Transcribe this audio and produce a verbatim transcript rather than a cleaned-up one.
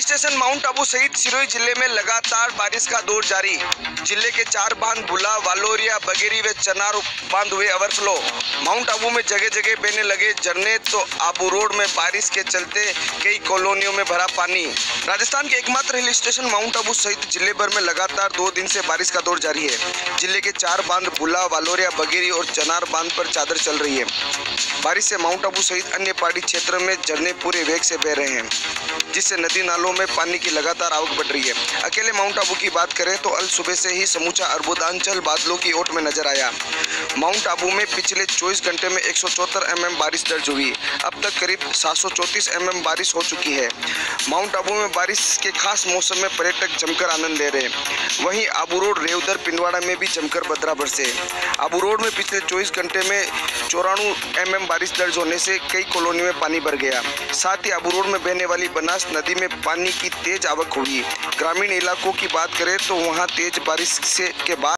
Station mount Abu सहित सिरोही जिले में लगातार बारिश का दौर जारी। जिले के चार बांध बुला, वालोरिया, बगेरी व चनार बांध हुए ओवरफ्लो। माउंट आबू में जगह जगह बहने लगे झरने, तो आबू रोड में बारिश के चलते कई कॉलोनियों में भरा पानी। राजस्थान के एकमात्र हिल स्टेशन माउंट आबू सहित जिले भर में लगातार दो दिन से बारिश का दौर जारी है। जिले के चार बांध बुला, वालोरिया, बगेरी और चनार बांध पर चादर चल रही है। बारिश से माउंट आबू सहित अन्य पहाड़ी क्षेत्र में झरने पूरे वेग से बह रहे हैं, जिससे नदी नालों में पानी की लगातार आवक बढ़ रही है। अकेले माउंट आबू की बात करें तो अल सुबह से ही समूचा अर्बुदांचल बादलों की ओट में नजर आया। माउंट आबू में पिछले चौबीस घंटे में एक सौ चौहत्तर एम एम बारिश दर्ज हुई। अब तक करीब सात सौ चौंतीस एम एम बारिश हो चुकी है। माउंट आबू में बारिश के खास मौसम में पर्यटक जमकर आनंद ले रहे हैं। वहीं आबू रोड, रेवदर, पिंडवाड़ा में भी जमकर बदरा बरसे। आबू रोड में पिछले चौबीस घंटे में चौरानवे एम एम बारिश दर्ज होने से कई कॉलोनी में पानी भर गया। साथ ही आबू रोड में बहने वाली बनास नदी में पानी की तेज आवक हुई। ग्रामीण इलाकों की बात करें तो वहां तेज बारिश से के बाद